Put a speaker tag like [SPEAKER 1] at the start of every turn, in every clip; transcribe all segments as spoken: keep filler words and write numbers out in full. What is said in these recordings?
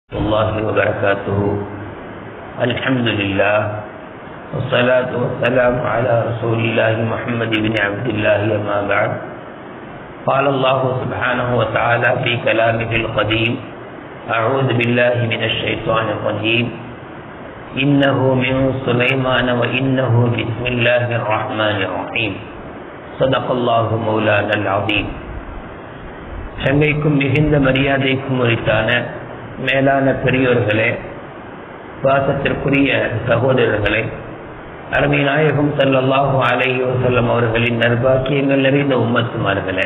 [SPEAKER 1] الله وبركاته. الحمد لله والصلاة والسلام على رسول الله محمد بن عبد الله أما بعد. قال الله سبحانه وتعالى في كلامه القديم: أعوذ بالله من الشيطان الرجيم. إنه من سليمان وإنه بسم الله الرحمن الرحيم. صدق الله مولانا العظيم. சங்கைக்கும் மிகுந்த மரியாதைக்கும் உரித்தான மேலான பெரியோர்களே, பாசத்திற்குரிய சகோதரர்களே, அருமை நாயகம் ஸல்லல்லாஹு அலைஹி வஸல்லம் அவர்களின் நற்பாக்கியங்கள் நிறைந்த உம்மத்துமார்களே,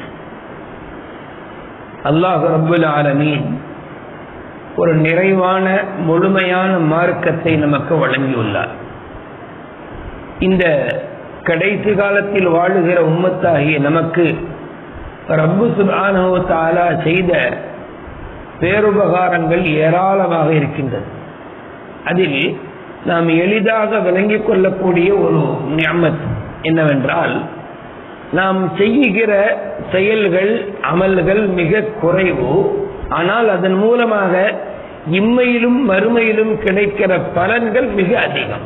[SPEAKER 1] அல்லாஹ் ரப்புல் ஆலமீன் ஒரு நிறைவான முழுமையான மார்க்கத்தை நமக்கு வழங்கியுள்ளார். இந்த கடைசி காலத்தில் வாழுகிற உம்மத்தாகிய நமக்கு ரப்பு சுப்ஹானஹு வ தஆலா செய்த பேருபகாரங்கள் ஏராளமாக இருக்கின்றது. அதில் நாம் எளிதாக விளங்கிக் கொள்ளக்கூடிய ஒரு நிஅமத் என்னவென்றால், நாம் செய்கிற செயல்கள் அமல்கள் மிக குறைவு, ஆனால் அதன் மூலமாக இம்மையிலும் மறுமையிலும் கிடைக்கிற பலன்கள் மிக அதிகம்.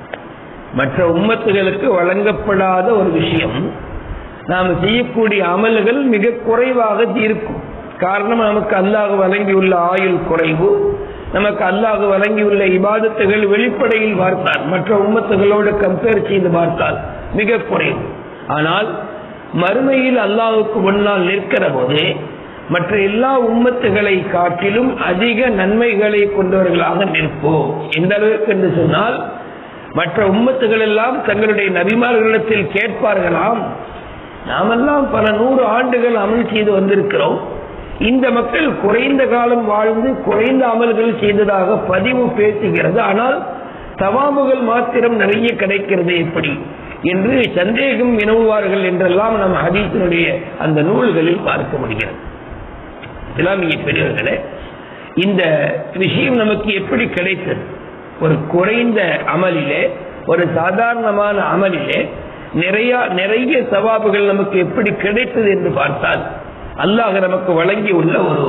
[SPEAKER 1] மற்ற உம்மத்துகளுக்கு வழங்கப்படாத ஒரு விஷயம், நாம் செய்யக்கூடிய அமல்கள் மிக குறைவாக இருக்கும். காரணம், நமக்கு அல்லாஹ் வழங்கியுள்ள ஆயுள் குறைவு, நமக்கு அல்லாஹ் வழங்கியுள்ள இபாதத்துகள் வெளிப்படையில் பார்த்தால் மற்ற உம்மத்துகளோடு கம்பேர் செய்து பார்த்தால் மிக குறைவு. ஆனால் மறுமையில் அல்லாஹுக்கு முன்னால் நிற்கிற போது மற்ற எல்லா உம்மத்துகளை காட்டிலும் அதிக நன்மைகளை கொண்டவர்களாக நிற்போம். எந்த அளவுக்கு என்று சொன்னால், மற்ற உம்மத்துகள் எல்லாம் தங்களுடைய நபிமார்களிடத்தில் கேட்பார்களாம், நாமெல்லாம் பல நூறு ஆண்டுகள் அமல் செய்து வந்திருக்கிறோம், இந்த மக்கள் குறைந்த காலம் வாழ்ந்து குறைந்த அமல்கள் செய்ததாக பதிவு பேசுகிறது, ஆனால் தவாபுகள் மாத்திரம் நிறைய கிடைக்கிறது எப்படி என்று சந்தேகம் வினவுவார்கள் என்றெல்லாம் நம் ஹதீஸினுடைய அந்த நூல்களில் பார்க்க முடிகிறது. இஸ்லாமிய பெரியவர்களே, இந்த விஷயம் நமக்கு எப்படி கிடைத்தது? ஒரு குறைந்த அமலிலே, ஒரு சாதாரணமான அமலிலே நிறைய நிறைய சவாபுகள் நமக்கு எப்படி கிடைத்தது என்று பார்த்தால், அல்லாஹ் நமக்கு வழங்கி உள்ள ஒரு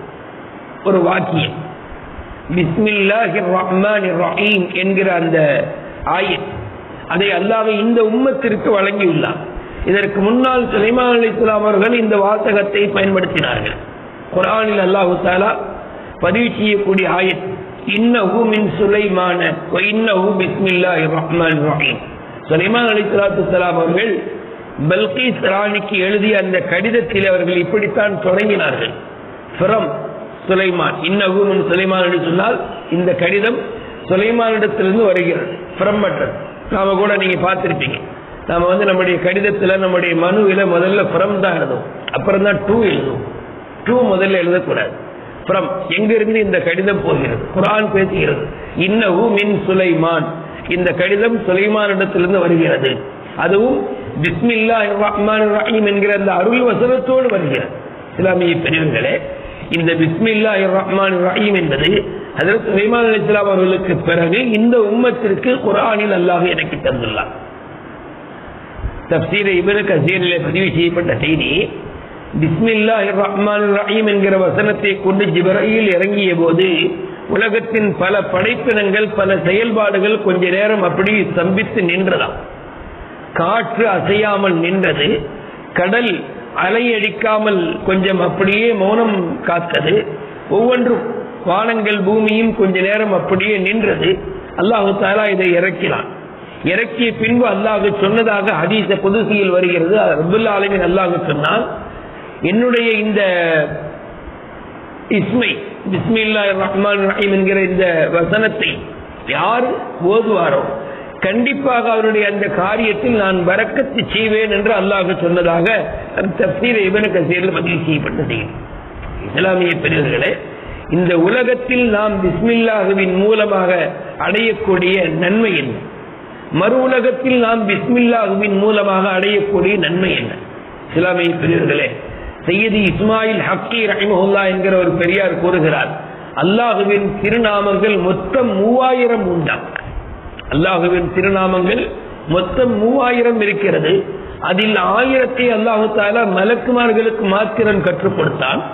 [SPEAKER 1] ஒரு வாக்கியம், பிஸ்மில்லாஹிர் ரஹ்மானிர் ரஹீம் என்கிற அந்த ஆயத், அதை அல்லாஹ் இந்த உம்மத்திற்கு வழங்கியுள்ளார். இதற்கு முன்னால் சுலைமான் அலைஹிஸ்ஸலாம் அவர்கள் இந்த வாசகத்தை பயன்படுத்தினார்கள். குர்ஆனில் அல்லாஹ் தஆலா பதிவு செய்யக்கூடிய ஆயத், இன்னஹு மின் சுலைமான வ இன்னஹு பிஸ்மில்லாஹிர் ரஹ்மானிர் ரஹீம். சுலைமான் அலைஹிஸ்ஸலாத்து வஸ்ஸலாம் அவர்கள் பல்கீஸ் ராணிக்கு எழுதிய அந்த கடிதத்தில் அவர்கள் இப்படித்தான் தொடங்கினார்கள், ஃப்ரம் சுலைமான், இன்னஹு மின் சுலைமான் என்று சொன்னால் இந்த கடிதம் சுலைமானிடத்திலிருந்து வருகிறது. ஃப்ரம் மற்ற நாம கூட நீங்க பார்த்திருப்பீங்க, நாம வந்து நம்முடைய கடிதத்தில் நம்முடைய மனுவில முதல்ல ஃப்ரம் தான் எழுதும், அப்புறம் தான் டூ எழுதும். டூ முதல்ல எழுதக்கூடாது, ஃப்ரம், எங்கிருந்து இந்த கடிதம் போகிறது. குர்ஆன் பேசுகிறது, இன்னஹு மின் சுலைமான், இந்த கடிதம் சுலைமானிடத்திலிருந்து வருகிறது, அதுவும் பிஸ்மில்லாஹிர் ரஹ்மானிர் ரஹீம் என்கிற அந்த அருள் வசனத்தோடு வருகிறது. இஸ்லாமிய பெரியவர்களே, இந்த பிஸ்மில்லாஹிர் ரஹ்மானிர் ரஹீம் என்பது ஹஜ்ரத் சுலைமான் அலைஹிஸ்ஸலாம் அவர்களுக்கு பிறகு இந்த உம்மத்திற்கு குர்ஆனில் அல்லாஹ் எனக்கு தந்துள்ளார். தஃப்சீர் இப்னு கஸீரிலே பதிவு செய்யப்பட்ட செய்தி, பிஸ்மில்லாஹிர் ரஹ்மானிர் ரஹீம் என்கிற வசனத்தை கொண்டு ஜிப்ரீல் இறங்கிய போது உலகத்தின் பல படைப்பினங்கள் பல செயல்பாடுகள் கொஞ்ச நேரம் அப்படி ஸ்தம்பித்து நின்றதாம். காற்று அசையாமல் நின்றது, கடல் அலையடிக்காமல் கொஞ்சம் அப்படியே மௌனம் காத்தது, ஒவ்வொன்றும் வானங்கள் பூமியும் கொஞ்ச நேரம் அப்படியே நின்றது. அல்லாஹு தஆலா இதை இறக்கினான். இறக்கிய பின்பு அல்லாஹ் சொன்னதாக ஹதீஸ் குதுசியில் வருகிறது. ரப்புல் ஆலமீன் அல்லாஹ் சொன்னான், என்னுடைய இந்த இஸ்மை பிஸ்மில்லாஹிர் ரஹ்மானிர் ரஹீம் என்கிற இந்த வசனத்தை யார் ஓதுவாரோ கண்டிப்பாக அவருடைய அந்த காரியத்தில் நான் பரக்கத்து செய்வேன் என்று அல்லாஹ் சொன்னதாக தஃப்சீர் இப்னு கஸீரில் பதிவு செய்யப்பட்டது. இஸ்லாமிய பெரியவர்களே, இந்த உலகத்தில் நாம் பிஸ்மில்லாஹ்வின் மூலமாக அடையக்கூடிய நன்மை என்ன? மறு உலகத்தில் நாம் பிஸ்மில்லாஹ்வின் மூலமாக அடையக்கூடிய நன்மை என்ன? இஸ்லாமிய பெரியவர்களே, சையதி இஸ்மாயில் ஹக்கி ரஹிமஹுல்லாஹ் என்கிற ஒரு பெரியார் கூறுகிறார், அல்லாஹுவின் திருநாமங்கள் மொத்தம் மூவாயிரம் உண்டா. அல்லாஹுவின் திருநாமங்கள் மொத்தம் மூவாயிரம் இருக்கிறது. அதில் ஆயிரத்தை அல்லாஹு தஆலா மலக்குமார்களுக்கு மாத்திரம் கற்றுக் கொடுத்தான்.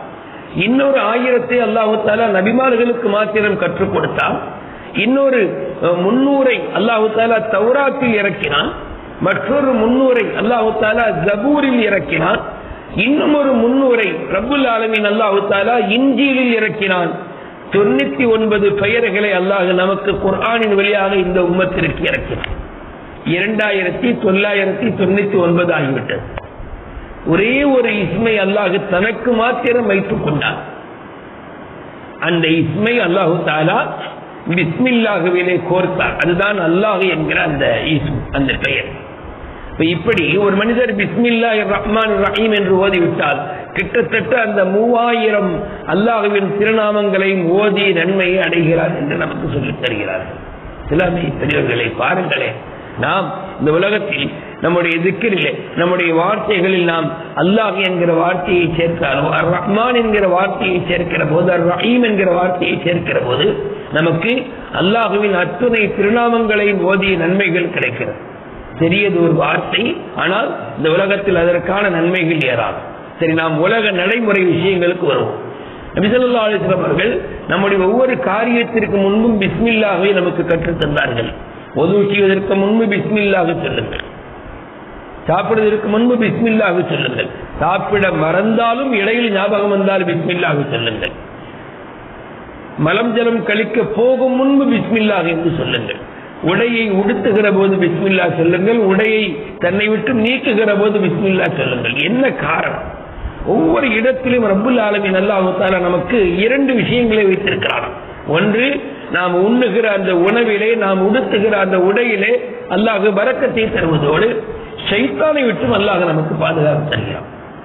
[SPEAKER 1] இன்னொரு ஆயிரத்தை அல்லாஹு தஆலா நபிமார்களுக்கு மாத்திரம் கற்றுக் கொடுத்தான். இன்னொரு முன்னூரை அல்லாஹு தஆலா தௌராத்தில் இறக்கினான். மற்றொரு முன்னூரை அல்லாஹு தஆலா ஜபூரில் இறக்கினான். இன்னும் ஒரு முன்னூரை ரப்புல் ஆலமீன் அல்லாஹு தஆலா இன்ஜீலில் இறக்கினான். தொண்ணூத்தி ஒன்பது பெயர்களை அல்லாஹ் நமக்கு குர்ஆனின் வழியாக இந்த உம்மத்திற்கு இறக்கினான். இரண்டாயிரத்தி தொள்ளாயிரத்தி தொண்ணூத்தி ஒன்பது ஆகிவிட்டது. ஒரே ஒரு இஸ்மை அல்லாஹ் தனக்கு மாத்திரம் வைத்துக் கொண்டான். அந்த இஸ்மை அல்லாஹு தஆலா பிஸ்மில்லாஹ்விலே கோர்த்தார். அதுதான் அல்லாஹ் என்கிற அந்த இஸ்ம், அந்த பெயர். இப்படி ஒரு மனிதர் பிஸ்மில்லாஹிர் ரஹ்மானிர் ரஹீம் என்று ஓதிவிட்டால் கிட்டத்தட்ட அந்த மூவாயிரம் அல்லாஹ்வின் திருநாமங்களையும் ஓதி நன்மையை அடைகிறார் என்று நமக்கு சொல்லித் தருகிறார்கள். இஸ்லாமிய பெரியவர்களை பாருங்களேன், நாம் இந்த உலகத்தில் நம்முடைய திக்ரிலே நம்முடைய வார்த்தைகளில் நாம் அல்லாஹ் என்கிற வார்த்தையை சேர்க்கிறோம், அர் ரஹ்மான் என்கிற வார்த்தையை சேர்க்கிற போது, அர் ரஹீம் என்கிற வார்த்தையை சேர்க்கிற போது நமக்கு அல்லாஹ்வின் அத்துணை திருநாமங்களையும் ஓதிய நன்மைகள் கிடைக்கிறது. பெரியது ஒரு வார்த்தை, ஆனால் இந்த உலகத்தில் அதற்கான நன்மைகள் ஏறாது. சரி, நாம் உலக நடைமுறை விஷயங்களுக்கு வருவோம். நபி ஸல்லல்லாஹு அலைஹி வஸல்லம் அவர்கள் நம்முடைய ஒவ்வொரு காரியத்திற்கு முன்பும் பிஸ்மில்லாஹை நமக்கு கற்றுத் தந்தார்கள். ஒது செய்வதற்கு முன்பு பிஸ்மில்லாஹ் சொல்லுங்கள், சாப்பிடுவதற்கு முன்பு பிஸ்மில்லாஹ் சொல்லுங்கள், சாப்பிட மறந்தாலும் இடையில் ஞாபகம் வந்தால் பிஸ்மில்லாஹ் சொல்லுங்கள், மலம் ஜலம் கழிக்க போகும் முன்பு பிஸ்மில்லாஹ் என்று சொல்லுங்கள், உடையை உடுத்துகிற போது பிஸ்மில்லா சொல்லுங்கள், உடையை தன்னை விட்டு நீக்குகிற போது பிஸ்மில்லா சொல்லுங்கள். என்ன காரணம்? ஒவ்வொரு இடத்திலும் ரப்புல் ஆலமீன் அல்லாஹ் தஆலா நமக்கு இரண்டு விஷயங்களை வைத்திருக்கிறார். ஒன்று, நாம் உண்ணுகிற அந்த உணவிலே, நாம் உடுத்துகிற அந்த உடையிலே அல்லாஹ் பரக்கத்தை தருவதோடு ஷைத்தானை விட்டு அல்லாஹ் நமக்கு பாதுகாப்பு தருகிறான்.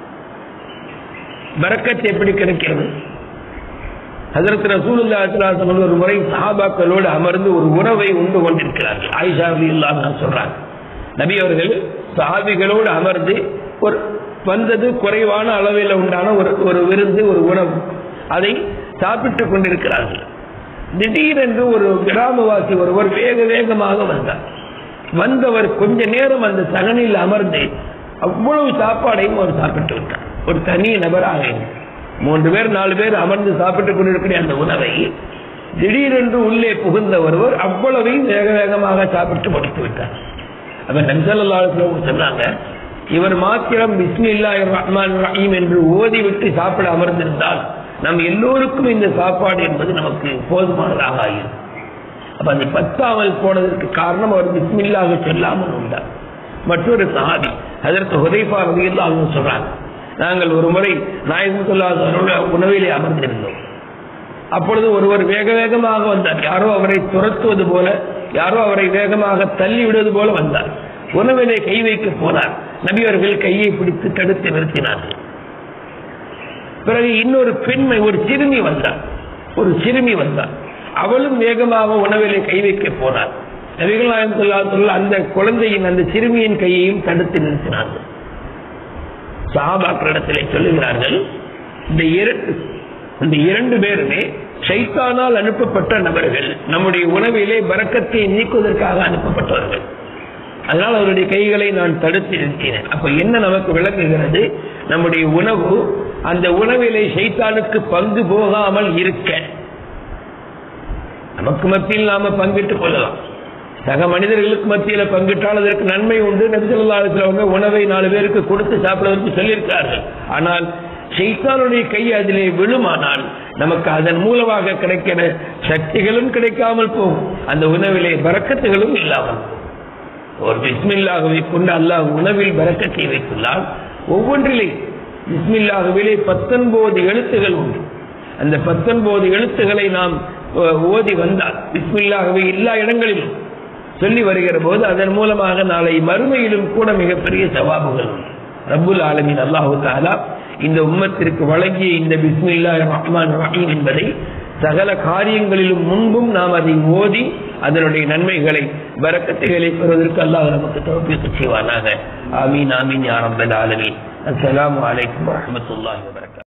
[SPEAKER 1] பரக்கத் எப்படி கிடைக்கிறது? ஹஜ்ரத் ரசூலுல்லாஹி ஸல்லல்லாஹு அலைஹி வஸல்லம் ஒரு முறை சஹாபாக்களோடு அமர்ந்து ஒரு உணவை உண்டு கொண்டிருக்கிறார்கள். ஆயிஷா ரலியல்லாஹு அன்ஹா சொல்றாங்க, நபி அவர்கள் சஹாபிகளோடு அமர்ந்து ஒரு வந்தது குறைவான அளவில் உண்டான ஒரு ஒரு விருந்து, ஒரு உணவு, அதை சாப்பிட்டுக் கொண்டிருக்கிறார்கள். திடீரென்று ஒரு கிராமவாசி ஒருவர் வேக வேகமாக வந்தார். வந்தவர் கொஞ்ச நேரம் அந்த சகனில் அமர்ந்து அவ்வளவு சாப்பாடையும் அவர் சாப்பிட்டு விட்டார். ஒரு தனி நபராக மூன்று பேர் நாலு பேர் அமர்ந்து சாப்பிட்டுக் கொண்டிருக்கிற அந்த உணவை திடீரென்று உள்ளே புகுந்த ஒருவர் அவ்வளவையும் வேக வேகமாக சாப்பிட்டு முடித்து விட்டார். அப்ப நபி ஸல்லல்லாஹு அலைஹி வஸல்லம் சொன்னாங்க, இவர் மாத்திரம் பிஸ்மில்லாஹிர் ரஹ்மானிர் ரஹீம் என்று ஓதிவிட்டு சாப்பிட அமர்ந்திருந்தால் நம் எல்லோருக்கும் இந்த சாப்பாடு என்பது நமக்கு போதுமானதாக ஆகும். அப்ப அந்த பத்தாமல் போனதற்கு காரணம் அவர் பிஸ்மில்லாஹ் சொல்லாமல் இருந்தார். மற்றொரு சஹாபி ஹஜ்ரத் ஹுதைஃபா ரலியல்லாஹு அன்ஹு சொல்றாங்க, நாங்கள் ஒரு முறை நாயகம் ஸல்லல்லாஹு அலைஹி வஸல்லம் உணவிலே அமர்ந்திருந்தோம். அப்பொழுது ஒருவர் வேக வேகமாக வந்தார். யாரோ அவரை துரத்துவது போல, யாரோ அவரை வேகமாக தள்ளி விடுவது போல வந்தார். உணவிலே கை வைக்க போனார். நபி அவர்கள் கையை பிடித்து தடுத்து நிறுத்தினார்கள். பிறகு இன்னொரு பெண்மை, ஒரு சிறுமி வந்தார். ஒரு சிறுமி வந்தார். அவளும் வேகமாக உணவிலே கை வைக்க போனார். நபிகள் நாயகம் ஸல்லல்லாஹு அலைஹி வஸல்லம் அந்த குழந்தையின், அந்த சிறுமியின் கையையும் தடுத்து நிறுத்தினார்கள். சஹாபாக்களிடத்திலே சொல்லுகிறார்கள், இந்த இரண்டு இந்த இரண்டு பேருமே ஷைத்தானால் அனுப்பப்பட்ட நபர்கள், நம்முடைய உணவிலே பரக்கத்தை நீக்குவதற்காக அனுப்பப்பட்டவர்கள். அதனால் அவருடைய கைகளை நான் தடுத்து நிறுத்தினேன். அப்ப என்ன நமக்கு விளங்குகிறது? நம்முடைய உணவு, அந்த உணவிலே ஷைத்தானுக்கு பங்கு போகாமல் இருக்க நமக்கு மத்தியில் நாம பங்கிட்டுக் கொள்ளலாம். சக மனிதர்களுக்கு மத்தியில பங்கிட்டால் அதற்கு நன்மை உண்டு. நபி ஸல்லல்லாஹு அலைஹி வஸல்லம் உணவை நாலு பேருக்கு கொடுத்து சாப்பிடுவதற்கு சொல்லியிருக்கிறார்கள். ஆனால் ஷைத்தானுடைய கை அதிலே விழுமானால் நமக்கு அதன் மூலமாக கிடைக்கிற சக்திகளும் கிடைக்காமல் போகும், அந்த உணவிலே பரக்கத்துகளும் இல்லாமல். ஒரு பிஸ்மில்லாஹ்வை கொண்டு அல்லாஹ் உணவில் பரக்கத்தை வைத்துள்ளால் ஒவ்வொன்றிலே பிஸ்மில்லாஹ்விலே பத்தொன்பது எழுத்துகள் உண்டு. அந்த பத்தொன்பது எழுத்துக்களை நாம் ஓதி வந்தால், பிஸ்மில்லாஹ்வை எல்லா இடங்களிலும் சொல்லி வருகிற போது அதன் மூலமாக நாளை மறுமையிலும் கூட மிகப்பெரிய சவாபுகள் உண்டு. ரப்புல் ஆலமீன் அல்லாஹ் தஆலா இந்த உம்மத்திற்கு வழங்கிய இந்த பிஸ்மில்லாஹிர் ரஹ்மானிர் ரஹீம் என்பதை சகல காரியங்களிலும் முன்பும் நாம் அதை ஓதி அதனுடைய நன்மைகளை, பரக்கத்துகளை பெறுவதற்கு அல்லாஹ் நமக்கு தௌஃபீக் செய்வானாக. ஆமீன் ஆமீன் யா ரப்பல் ஆலமீன். அஸ்ஸலாமு அலைக்கும் வரஹ்மத்துல்லாஹி வபரகாத்துஹு.